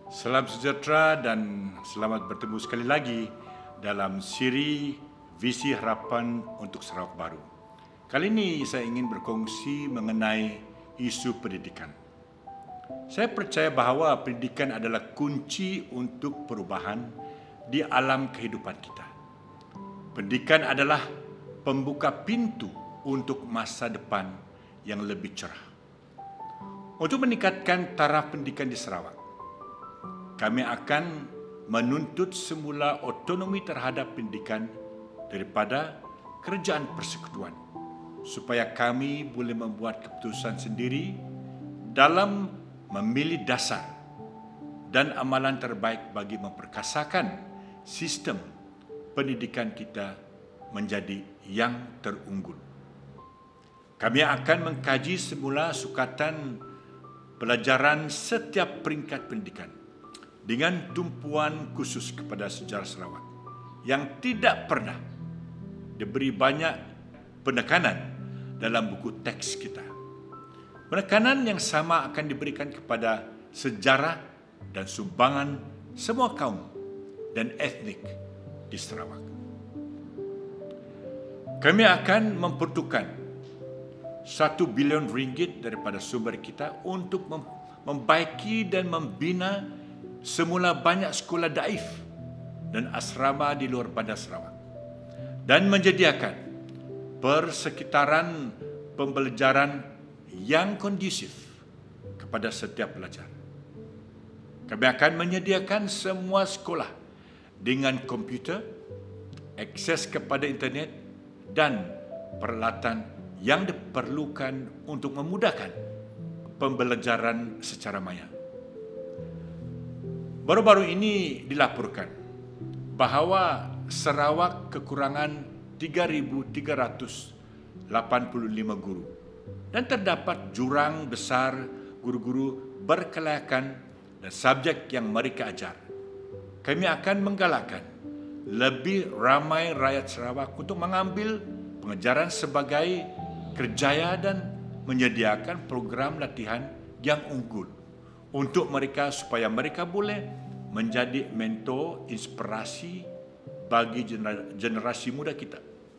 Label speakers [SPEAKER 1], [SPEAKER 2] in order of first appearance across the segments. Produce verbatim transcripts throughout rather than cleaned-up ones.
[SPEAKER 1] Salam sejahtera dan selamat bertemu sekali lagi dalam siri Visi Harapan untuk Sarawak Baru. Kali ini saya ingin berkongsi mengenai isu pendidikan. Saya percaya bahawa pendidikan adalah kunci untuk perubahan di alam kehidupan kita. Pendidikan adalah pembuka pintu untuk masa depan yang lebih cerah. Untuk meningkatkan taraf pendidikan di Sarawak, kami akan menuntut semula otonomi terhadap pendidikan daripada kerajaan persekutuan supaya kami boleh membuat keputusan sendiri dalam memilih dasar dan amalan terbaik bagi memperkasakan sistem pendidikan kita menjadi yang terunggul. Kami akan mengkaji semula sukatan pelajaran setiap peringkat pendidikan dengan tumpuan khusus kepada sejarah Sarawak yang tidak pernah diberi banyak penekanan dalam buku teks kita. Penekanan yang sama akan diberikan kepada sejarah dan sumbangan semua kaum dan etnik di Sarawak. Kami akan memperuntukkan satu bilion ringgit daripada sumber kita untuk membaiki dan membina semula banyak sekolah daif dan asrama di luar bandar Sarawak dan menyediakan persekitaran pembelajaran yang kondusif kepada setiap pelajar. Kami akan menyediakan semua sekolah dengan komputer, akses kepada internet dan peralatan yang diperlukan untuk memudahkan pembelajaran secara maya. Baru-baru ini dilaporkan bahawa Sarawak kekurangan tiga ribu tiga ratus lapan puluh lima guru dan terdapat jurang besar guru-guru berkelayakan dan subjek yang mereka ajar. Kami akan menggalakkan lebih ramai rakyat Sarawak untuk mengambil pengajaran sebagai kerjaya dan menyediakan program latihan yang unggul untuk mereka supaya mereka boleh menjadi mentor inspirasi bagi generasi muda kita.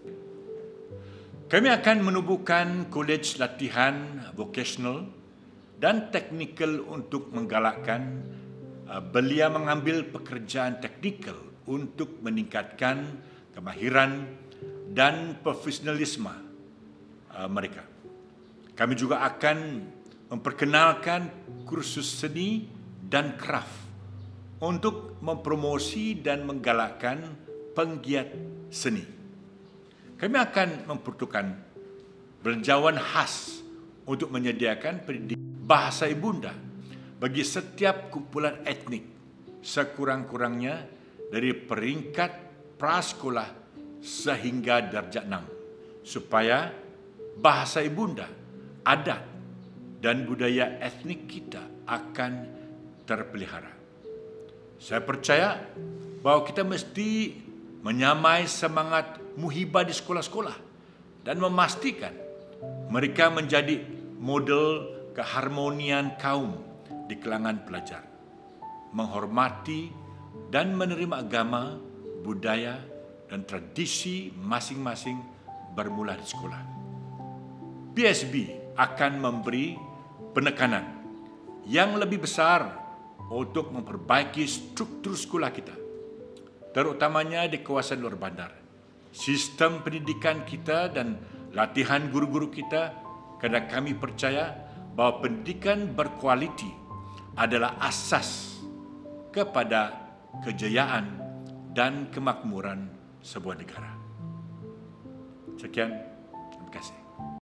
[SPEAKER 1] Kami akan menubuhkan kolej latihan vocational dan teknikal untuk menggalakkan belia mengambil pekerjaan teknikal untuk meningkatkan kemahiran dan profesionalisme mereka. Kami juga akan memperkenalkan kursus seni dan kraf untuk mempromosi dan menggalakkan penggiat seni. Kami akan memperuntukkan belanjawan khas untuk menyediakan pendidikan bahasa ibunda bagi setiap kumpulan etnik sekurang-kurangnya dari peringkat prasekolah sehingga darjah enam supaya bahasa ibunda, adat dan budaya etnik kita akan terpelihara. Saya percaya bahawa kita mesti menyamai semangat muhibah di sekolah-sekolah dan memastikan mereka menjadi model keharmonian kaum di kalangan pelajar, menghormati dan menerima agama, budaya dan tradisi masing-masing bermula di sekolah. P S B akan memberi penekanan yang lebih besar untuk memperbaiki struktur sekolah kita, terutamanya di kawasan luar bandar. Sistem pendidikan kita dan latihan guru-guru kita, kerana kami percaya bahawa pendidikan berkualiti adalah asas kepada kejayaan dan kemakmuran sebuah negara. Sekian, terima kasih.